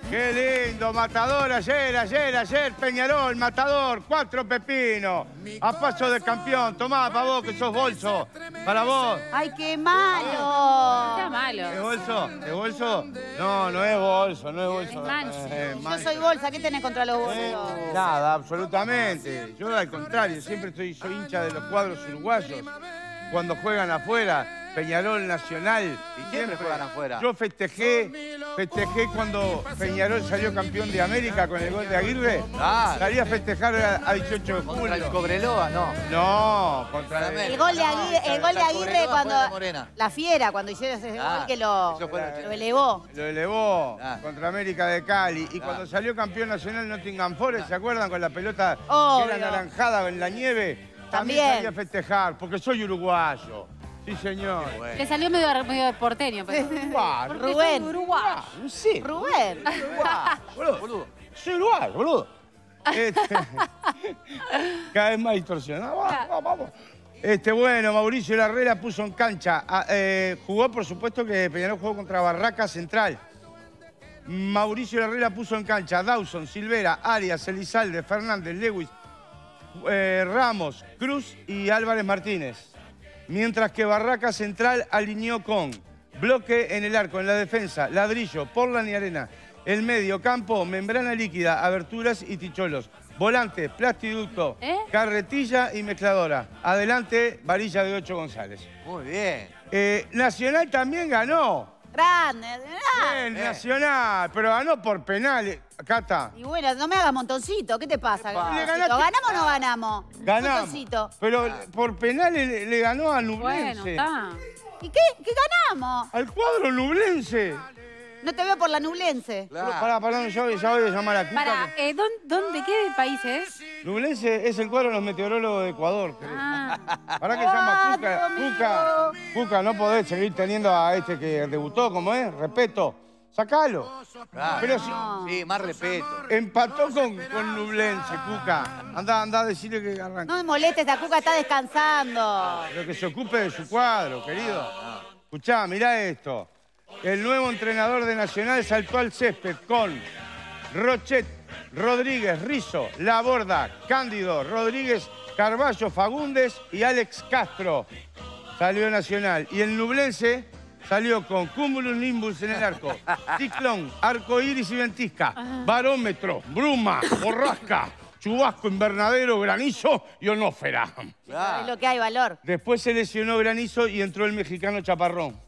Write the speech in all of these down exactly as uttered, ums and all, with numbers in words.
Qué lindo, Matador ayer, ayer, ayer, Peñarol, Matador, cuatro pepinos. A paso de campeón, tomá para vos que sos bolso, para vos. ¡Ay, qué malo! Está malo. ¿Es bolso? ¿Es bolso? No, no es bolso, no es bolso. Es manso. Eh, Yo manso. soy bolsa, ¿qué tenés contra los Eh, bolsos? Nada, absolutamente. Yo al contrario, siempre estoy, soy hincha de los cuadros uruguayos. Cuando juegan afuera, Peñarol, Nacional. Y siempre juegan afuera. Yo festejé, festejé cuando Peñarol salió campeón de América con el gol de Aguirre. Ah. Salí a festejar a, a dieciocho de Contra el julio. Cobreloa, no. No, contra Contra El gol de Aguirre, el gol de Aguirre Cobreloa cuando... fue de Morena. La Fiera, cuando hicieron ese Ah, gol que lo, eso fue el lo elevó. Lo elevó Ah. contra América de Cali. Y Ah. cuando salió campeón nacional Nottingham Forest, ¿se acuerdan? Con la pelota Obvio. que era naranjada en la nieve. También. salí a festejar, porque soy uruguayo. Sí, señor. Bueno. Le salió medio, medio porteño, pero... Uruguayo. Porque Rubén. soy uruguayo. Sí. Rubén. Boludo. Boludo. Soy uruguayo, boludo. Este, cada vez más distorsionado. Vamos, vamos, vamos. Este, bueno, Mauricio Larrera puso en cancha. Ah, eh, jugó, por supuesto, que Peñarol jugó contra Barraca Central. Mauricio Larrera puso en cancha a Dawson, Silvera, Arias, Elizalde, Fernández, Lewis, eh, Ramos, Cruz y Álvarez Martínez. Mientras que Barraca Central alineó con bloque en el arco, en la defensa, Ladrillo, Portland y Arena. El medio campo, membrana líquida, aberturas y ticholos. Volante, plastiducto, ¿Eh? carretilla y mezcladora. Adelante, varilla de ocho González. Muy bien. Eh, Nacional también ganó. Grande. ah. Bien, Bien. Nacional, pero ganó por penales. Cata. Y bueno, no me hagas montoncito. ¿Qué te pasa? pasa? Le Montoncito? ganaste- ¿Ganamos o no ganamos? Ganamos. Montoncito. Pero por penales le, le ganó a Bueno, Nublense. está. ¿Y qué? ¿Qué ganamos? Al cuadro Nublense. No te veo por la Nublense. Claro. Pará, pará, yo ya voy a llamar a Cuca. Para, eh, ¿dónde, ¿dónde, qué país es? Nublense es el cuadro de los meteorólogos de Ecuador, creo. Ah, Pará que llama a Cuca. Dios mío. Cuca, Cuca, no podés seguir teniendo a este que debutó, como es, respeto. Sacalo. Claro. Pero si Sí, más respeto. empató con, con Nublense, Cuca. Andá, andá a decirle que arranque. No me molestes, la Cuca está descansando. Pero que se ocupe de su cuadro, querido. Escuchá, mirá esto. El nuevo entrenador de Nacional saltó al césped con Rochet, Rodríguez, Rizzo, Laborda, Cándido, Rodríguez, Carballo, Fagundes y Alex Castro. Salió Nacional. Y el Nublense salió con Cúmulus Nimbus en el arco, Ciclón, Arco Iris y Ventisca, Barómetro, Bruma, Borrasca, Chubasco, Invernadero, Granizo y Onófera. Es Claro. lo que hay, valor. Después se lesionó Granizo y entró el mexicano Chaparrón.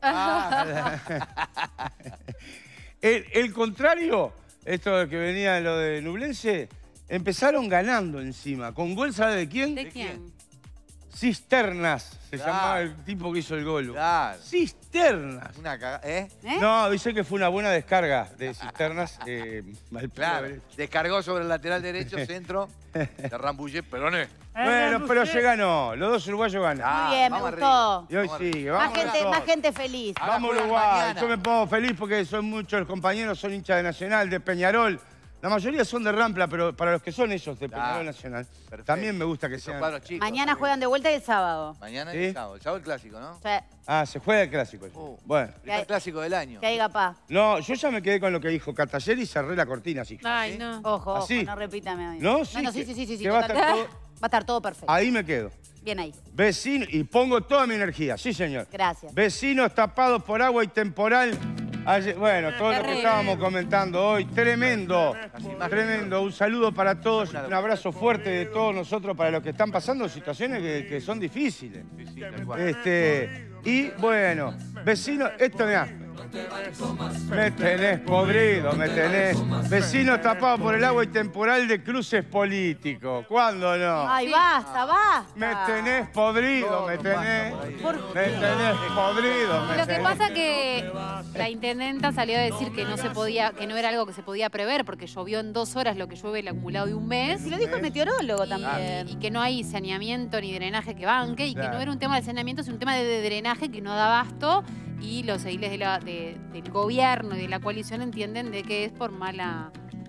el, el contrario, esto de que venía lo de Nublense, empezaron ganando encima. ¿Con gol sabe de quién? ¿de quién? Cisternas, se Claro. llamaba el tipo que hizo el gol. Claro. Cisternas. Una cagada. ¿Eh? ¿Eh? No, dice que fue una buena descarga de Cisternas. eh, al Claro. pobre. Descargó sobre el lateral derecho, centro. De Rambullé, peroné. Bueno, pero se ganó. Los dos uruguayos ganan. Ah, Muy bien, me vamos gustó. Y hoy Vamos sigue. Más Vamos gente, todos. más gente feliz. Ahora Vamos juegan Uruguay. mañana. Yo me pongo feliz porque son muchos los compañeros, son hinchas de Nacional, de Peñarol. La mayoría son de Rampla, pero para los que son ellos de Claro. Peñarol Nacional, Perfecto. también me gusta que Esos sean. cuadros chicos. Mañana juegan de vuelta y el sábado. Mañana ¿Sí? y el sábado. El sábado el clásico, ¿no? O sea, Ah, se juega el clásico. Uh. Bueno. Primer clásico del año. que haya paz. No, yo ya me quedé con lo que dijo Cata ayer y cerré la cortina así. Ay, no. Ojo, ojo, ¿Así? no repítame. amigo. ¿No? Sí, no, sí, que- sí, sí, sí, sí, que va a estar total- todo- va a estar todo perfecto. Ahí me quedo. Bien ahí. Vecino, y pongo toda mi energía, sí señor. Gracias. Vecinos tapados por agua y temporal. Ayer- bueno, todo lo que Terrible. estábamos comentando hoy, tremendo, tremendo. Un saludo para todos, un abrazo fuerte de todos nosotros para los que están pasando situaciones que, que son difíciles. Sí, sí, tal cual. Este, y bueno, vecinos, esto mirá. Me tenés podrido, me tenés. Vecinos tapados por el agua y temporal de cruces políticos. ¿Cuándo no? Ay, basta, basta. Me tenés podrido, me tenés. ¿Por Me tenés podrido, me Lo que tenés. pasa que la intendenta salió a decir que no se podía, que no era algo que se podía prever porque llovió en dos horas lo que llueve el acumulado de un mes. Si lo dijo el meteorólogo Y, también. y que no hay saneamiento ni drenaje que banque y que Claro. no era un tema de saneamiento, sino un tema de, de drenaje que no da abasto y los ediles de la- de- del gobierno y de la coalición entienden de que es por mala,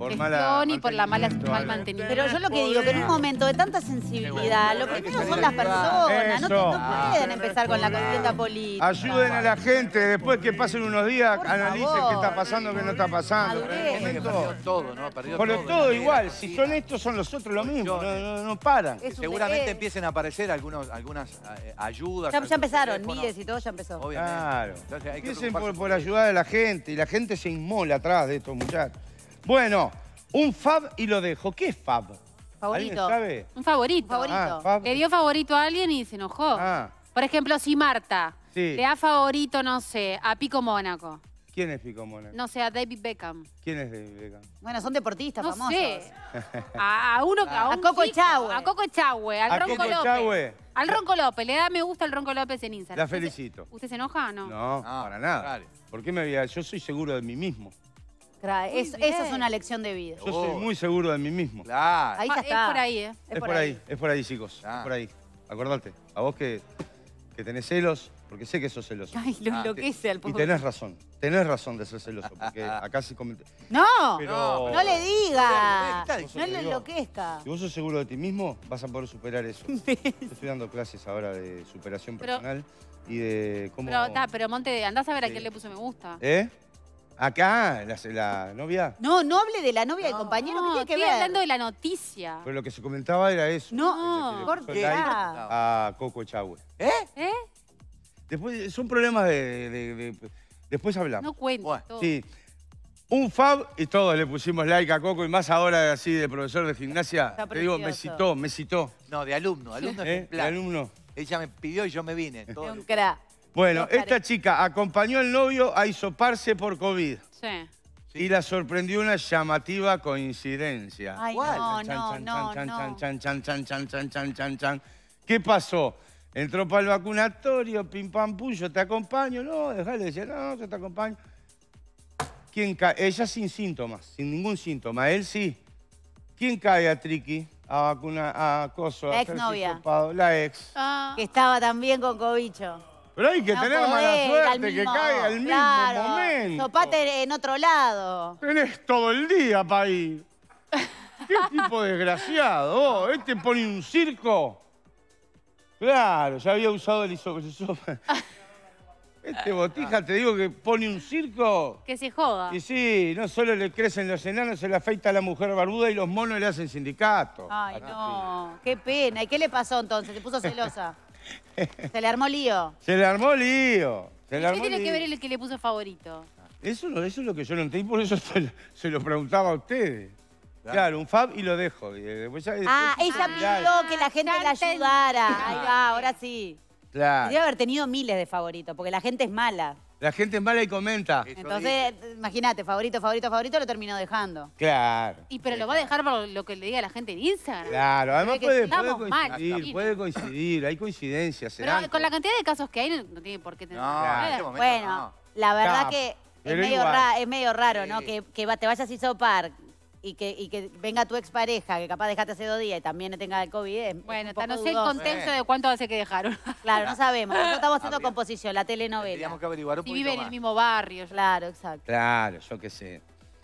por gestión mala y por la mala, mantenimiento, mal algo. mantenimiento. Pero yo lo que digo, que en un momento de tanta sensibilidad, lo primero son las personas. No, te- Eso. no pueden empezar con la contienda política. Ayuden a la gente, después que pasen unos días, Por analicen favor. qué está pasando, qué no está pasando. Madurez. En Que este perdió momento, todo, ¿no? Perdió Por todo. todo en la igual, vida. si son estos, son los otros lo mismo, no, no, no paran. Es un Seguramente deber. empiecen a aparecer algunos, algunas eh, ayudas. Ya, ya algunos empezaron, teléfonos. Mides y todo ya empezó. Obviamente. Claro. Entonces hay que Empiecen preocuparse por, por eso. ayudar a la gente y la gente se inmola atrás de estos muchachos. Bueno, un fab y lo dejo. ¿Qué es fab? ¿Alguien Favorito. sabe? Un favorito. Favorito. Ah, fab. Le dio favorito a alguien y se enojó. Ah, Por ejemplo, si Marta Sí. le da favorito, no sé, a Pico Mónaco. ¿quién es Pico Mónaco? No sé, a David Beckham. ¿Quién es de Beckham? Bueno, son deportistas No famosos. sé. A, a uno, a, A un Coco chico, Echagüe. A Coco Echagüe, al A Ronco Coco López. Echagüe. Al Ronco López. Le da me gusta al Ronco López en Instagram. La ¿Usted se- felicito. ¿Usted se enoja o no? No, No, para nada. claro. ¿Por qué me voy a...? Yo soy seguro de mí mismo. Cra- Muy es- bien. eso es una lección de vida. Yo soy Oh. muy seguro de mí mismo. Claro. Ahí Ah, ya es está. por ahí, ¿eh? Es por ahí, es por ahí, chicos. Ah. Es por ahí. Acordate, a vos que, que tenés celos, porque sé que sos celoso. Ay, lo Ah, enloquece al Y pobre. tenés razón, tenés razón de ser celoso, porque acá se comenta... No, Pero- no le diga. No, No le enloquezca. Si vos sos seguro de ti mismo, vas a poder superar eso. Yo estoy dando clases ahora de superación Pero- personal y de cómo... Pero, ta, pero Monte, andás a ver a Sí. quién le puso me gusta. ¿Eh? Acá, la, la novia. No, no hable de la novia del compañero. ¿Qué No, tiene que estoy ver? hablando de la noticia. Pero lo que se comentaba era eso. No, que le corte. puso like Ah. a Coco Echagüe. ¿Eh? ¿Eh? Después, son problemas de... de- de- después hablamos. No cuento. Bueno, todo. Sí. Un fab y todos le pusimos like a Coco y más ahora así de profesor de gimnasia. Está Te digo, me precioso. citó, me citó. No, de alumno, alumno ¿Eh? De ejemplar. alumno. Ella me pidió y yo me vine. Es Todo. un cra. Bueno, Oscar, esta eh. chica acompañó al novio a hisoparse por COVID Sí. y la sorprendió una llamativa coincidencia. Ay, ¿Cuál? no, Chan, no, chan, no, chan, no. chan, chan, chan, chan, chan, chan, chan, chan, chan. ¿Qué pasó? Entró para el vacunatorio, pim pam pum, yo te acompaño. No, dejale, decía, no, yo te acompaño. ¿Quién cae? Ella sin síntomas, sin ningún síntoma. Él sí. ¿Quién cae a Triqui? A vacunar, a Coso, La a hacerse exnovia. hisopado? La ex. Ah, Que estaba también con cobicho. Pero hay que No tener podés, mala al suerte que mismo- caiga al mismo claro, momento. Sopate en otro lado. Tenés todo el día para ir. ¿Qué tipo de desgraciado? vos? ¿Este pone un circo? Claro, ya había usado el hisopo. Este botija, te digo que pone un circo. que se joda. Y sí, no solo le crecen los enanos, se le afeita a la mujer barbuda y los monos le hacen sindicato. Ay, no. Qué pena. ¿Y qué le pasó entonces? ¿Se puso celosa? ¿Se le armó lío? Se le armó lío. Se le ¿Qué armó tiene lío. que ver el que le puso favorito? Eso, no- eso es lo que yo no entendí, por eso se lo, se lo preguntaba a ustedes. Claro, un fab y lo dejo. Y después ya- Ah, después- ella Claro. pidió que la gente ya la entendí. ayudara. Ahí va, ahora sí. Claro. Debe haber tenido miles de favoritos, porque la gente es mala. La gente es mala y comenta. Eso Entonces, imagínate, favorito, favorito, favorito, lo terminó dejando. Claro. Y pero lo va a dejar por lo que le diga la gente en Instagram. Claro, además Ve que puede, sí. puede Estamos mal, coincidir, chiquita. puede coincidir, hay coincidencias. se Pero dan con la cosas. cantidad de casos que hay, no, no tiene por qué tener. No, nada que en ver. este momento Bueno, no. la verdad Cap, que es pero medio, igual. ra- es medio raro, ¿no? Sí. Que, que va- te vayas a hisopar y que, y que venga tu expareja, que capaz dejaste hace dos días y también tenga el COVID. Es, es Bueno, un ta, no poco sé el dudoso. contexto de cuánto hace que dejaron. Claro, no sabemos. Nosotros estamos haciendo Habría- composición, la telenovela. Tendríamos que averiguar un Si poquito viven en más. el mismo barrio. Claro, exacto. Claro, yo qué sé.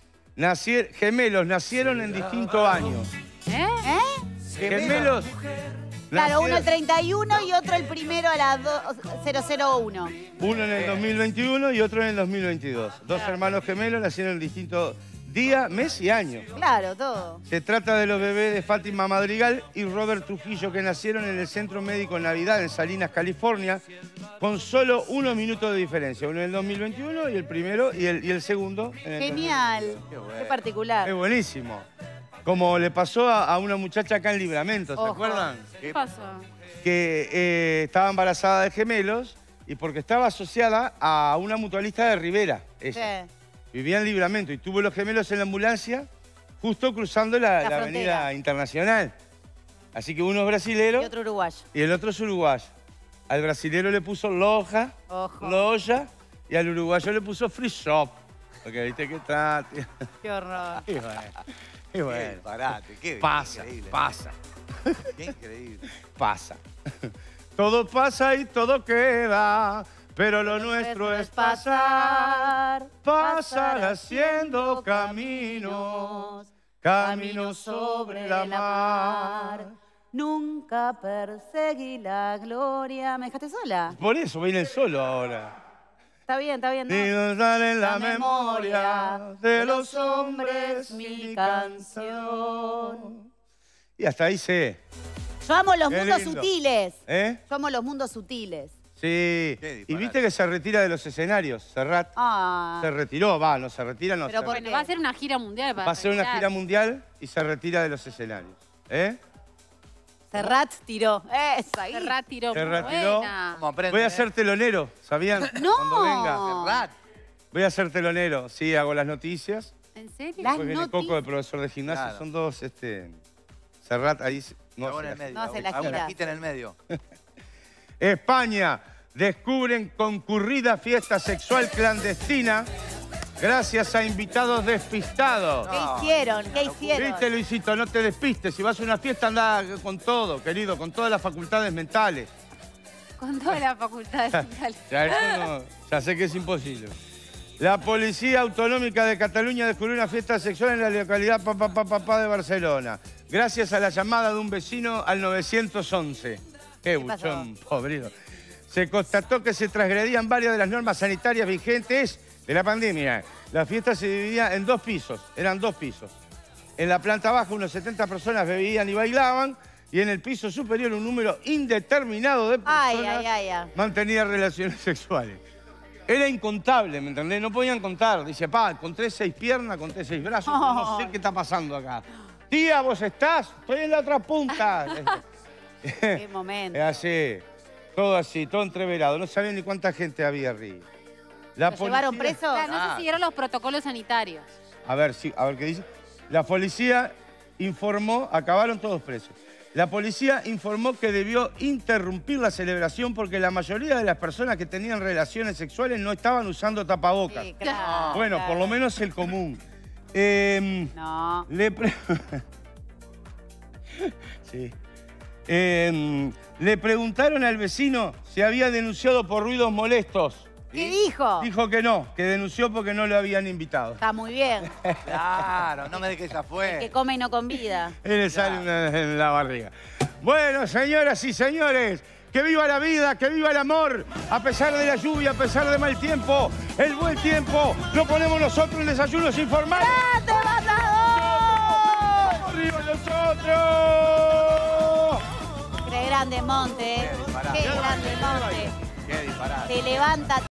Nacier- gemelos nacieron en distintos años. ¿Eh? ¿Eh? Gemelos. Claro, uno el nacieron- treinta y uno y otro el primero a las cero cero uno. Uno en el dos mil veintiuno y otro en el dos mil veintidós. Dos hermanos gemelos nacieron en distintos días, mes y año. Claro, todo. Se trata de los bebés de Fátima Madrigal y Robert Trujillo, que nacieron en el Centro Médico Navidad en Salinas, California, con solo unos minutos de diferencia. Uno en el dos mil veintiuno y el primero y el, y el segundo en el Genial. Qué bueno. Qué particular. Es buenísimo. Como le pasó a, a una muchacha acá en Libramento, ¿se Ojo. acuerdan? ¿Qué pasa? Que eh, estaba embarazada de gemelos y porque estaba asociada a una mutualista de Rivera, ella. Sí. Vivía en Libramento y tuvo los gemelos en la ambulancia justo cruzando la, La la frontera. avenida internacional. Así que uno es Y brasilero otro uruguayo. y el otro es uruguayo. Al brasilero le puso Loja, Ojo. Loya, y al uruguayo le puso Free Shop. Porque viste que trate. Qué horror. Y bueno, y Qué bueno. disparate, qué Pasa, increíble. pasa, Qué increíble. pasa. Todo pasa y todo queda. Pero lo nuestro es pasar, pasar haciendo caminos, caminos sobre la mar. Nunca perseguí la gloria. ¿Me dejaste sola? Por eso viene el solo ahora. Está bien, está bien. ¿no? Y nos dan en la, La memoria de los hombres mi canción. Y hasta ahí sé. Yo amo los Qué mundos lindo. sutiles. ¿Eh? Yo amo los mundos sutiles. Sí. Qué Y disparate. viste que se retira de los escenarios, Serrat. Ah. Se retiró, va, no se retira, no Pero se por- retira. Bueno, va a ser una gira mundial. para Va a ser una retirar. gira mundial y se retira de los escenarios. ¿Eh? Serrat tiró. Esa ahí. Serrat tiró. Se muy retiró. buena. ¿Cómo aprende? Voy a eh? ser telonero, ¿sabían? No. Cuando venga. Serrat. Voy a ser telonero, sí, hago las noticias. ¿En serio? Las Después viene noticias. Coco, el profesor de gimnasia. Claro. Son dos, este... Serrat ahí... se- No, Hago en se el la- medio. No, se la hago una gira. quita en el medio. España. Descubren concurrida fiesta sexual clandestina gracias a invitados despistados. ¿Qué hicieron? ¿Qué hicieron? Viste, Luisito, no te despistes. Si vas a una fiesta, anda con todo, querido, con todas las facultades mentales. Con toda la facultad de mentales. Ya, eso no- ya sé que es imposible. La Policía Autonómica de Cataluña descubrió una fiesta sexual en la localidad Papá pa, pa, pa de Barcelona, gracias a la llamada de un vecino al nueve once. Qué pasó? buchón, podrido. Se constató que se transgredían varias de las normas sanitarias vigentes de la pandemia. La fiesta se dividía en dos pisos, eran dos pisos. En la planta baja unos setenta personas bebían y bailaban, y en el piso superior un número indeterminado de personas Ay, ay, ay, ay. mantenían relaciones sexuales. Era incontable, ¿me entendés? No podían contar. Dice, pa, conté seis piernas, conté seis brazos, no sé qué está pasando acá. Tía, ¿vos estás? Estoy en la otra punta. Qué momento. Es así, todo así, todo entreverado. No sabían ni cuánta gente había arriba. La ¿Lo llevaron policía- preso? Claro, no Ah. se siguieron los protocolos sanitarios. A ver, sí, a ver qué dice. La policía informó, acabaron todos presos. La policía informó que debió interrumpir la celebración porque la mayoría de las personas que tenían relaciones sexuales no estaban usando tapabocas. Sí, claro, Bueno, claro. por lo menos el común. Eh, No. le, pre- sí. Eh, le preguntaron al vecino si había denunciado por ruidos molestos. ¿Qué dijo? Dijo que no, que denunció porque no lo habían invitado. Está muy bien. Claro, no me dejes El que afuera. come y no convida. Él le sale una en la barriga. Bueno, señoras y señores, que viva la vida, que viva el amor. A pesar de la lluvia, a pesar de mal tiempo, el buen tiempo lo ponemos nosotros en Desayunos Informales. ¡Grande, Matador! ¡Arriba nosotros! Qué grande Monte, ¿eh? Qué disparate. Qué grande Monte. Qué disparate. Te levanta